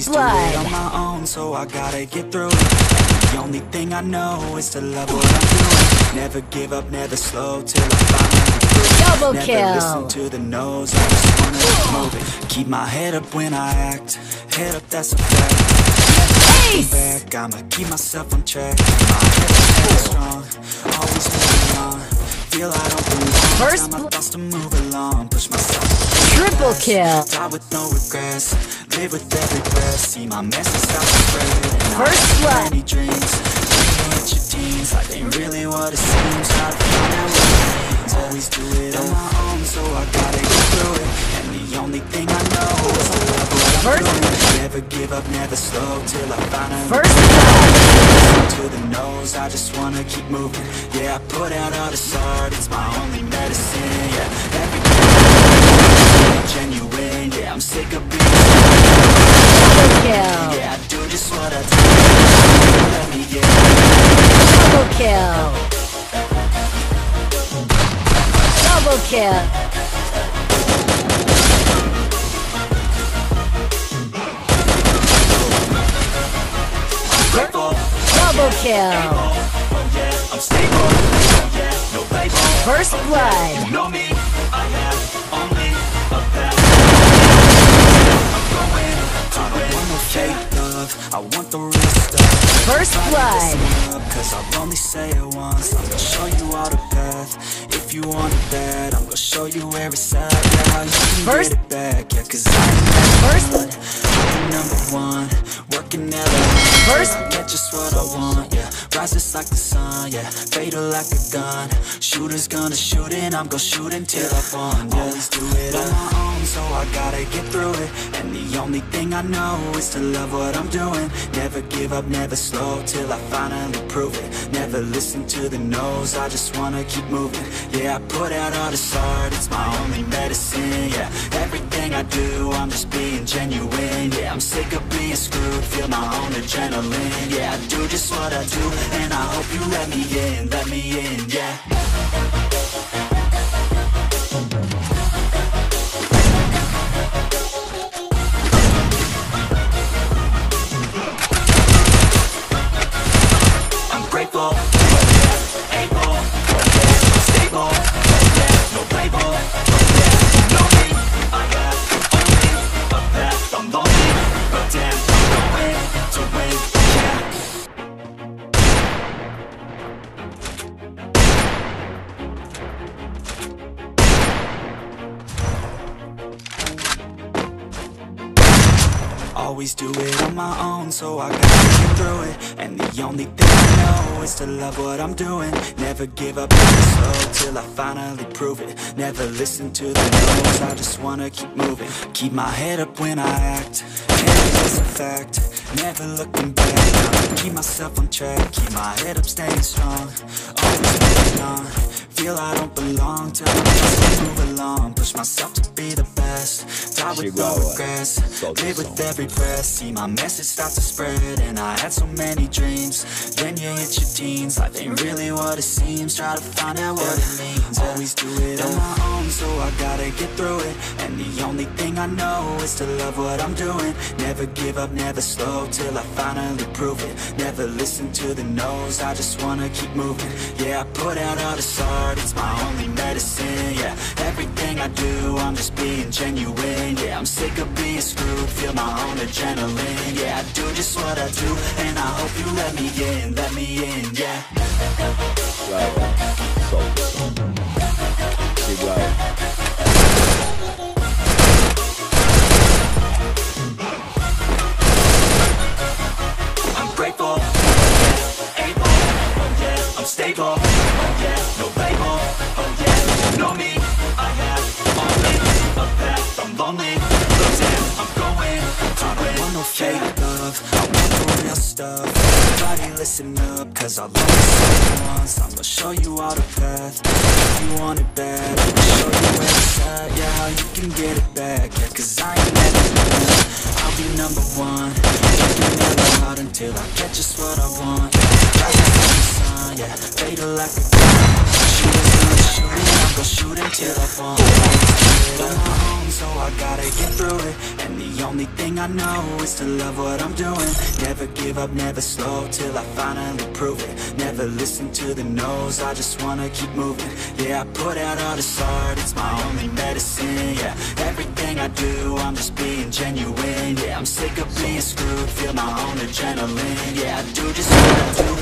blood. On my own, so I gotta get through it. The only thing I know is to love what I'm doing. Never give up, never slow till I finally prove it. Double Never kill. listen to the no's, I just wanna move it. Keep my head up when I act. Head up, that's a fact. Ace. Back, I'ma keep myself on track. Keep my head strong, always moving on. Feel I don't belong. First Time my thoughts to move along. Push myself. Triple kill. Die with no regrets. Live with every breath. See my message start to spread. First blood. Many dreams. Hit your teens. Life ain't really what it seems. Try to find out what it means. Always do it on my own, so I gotta get through it. And the only thing I know is to love what I'm doing. Never give up, never slow till I finally. First blood. To the nose, I just wanna keep moving. Yeah, I put out all this art, it's my only medicine. Yeah, everything genuine. Yeah, I'm sick of being Double kill. yeah, I do just what I do. Let me get Double kill. Double kill. grateful. Double kill. I'm stable. No label. First blood. You know me. I have only a path. I'm going to win. I don't want no fake love. I want the real stuff. First blood. Cause I'll only say it once. I'm gonna show you all the path. If you want it bad, I'm gonna show you where it's at. Yeah, how you can First. get it back. Yeah, cause I'm First. I'm number one. Working never. First. Get just what I want. Yeah, rises like the sun. Yeah, fatal like a gun. Shooter's gonna shoot and I'm gonna shoot until I fall. Yeah, always do it on my own, so I gotta get through it. And the only thing I know is to love what I'm doing. Never give up, never slow till I finally prove it. Never listen to the no's, I just wanna keep moving. Yeah, I put out all this art, it's my only medicine. Yeah, everything I do, I'm just being genuine. Yeah, I'm sick of being screwed, feel my own adrenaline. Yeah, I do just what I do, and I hope you let me in, yeah. Grateful, able, stable, no label, you know me, I have only a path. I'm lonely, but damn, I'm going to win, yeah. Always do it on my own, so I gotta get through it. And the only thing I know is to love what I'm doing. Never give up, never slow till I finally prove it. Never listen to the no's, I just wanna keep moving. Keep my head up when I act, head is a fact. Never looking back, I'ma keep myself on track. Keep my head up, staying strong, always moving on. Feel I don't belong till I just move along. Push myself to be the best, die with no regrets. Live with every breath, see my message start to spread. And I had so many dreams, then you hit your teens. Life ain't really what it seems, try to find out what it means. Always do it on my own, so I gotta get through it. And the only thing I know is to love what I'm doing. Never give up, never slow till I finally prove it. Never listen to the no's, I just wanna keep moving. Yeah, I put out all this art, it's my only medicine. Yeah, everything I do, I'm just being genuine. Yeah, I'm sick of being screwed, feel my own adrenaline. Yeah, I do just what I do, and I hope you let me in, yeah. I'm grateful, able, I'm stable, no label, you know me, I have only a path. I'm lonely, but damn, I'm going to win. I don't want no fake love, I want the real stuff. Everybody listen up, cause I'll only say it once. I'm gonna show you all the path. If you want it bad, I'll show you where it's at. Yeah, how you can get it back. Yeah, cause I ain't never done. I'll be number one. Working never hard until I get just what I want. Rising from the sun, yeah, fatal like a gun. Shooters gonna shoot, I'm gonna shoot until I fall. On my own, so I gotta get through it. And the only thing I know is to love what I'm doing. Never give up, never slow, till I finally prove it. Never listen to the no's, I just wanna keep moving. Yeah, I put out all this art, it's my only medicine. Yeah, everything I do, I'm just being genuine. Yeah, I'm sick of being screwed, feel my own adrenaline. Yeah, I do just what I do,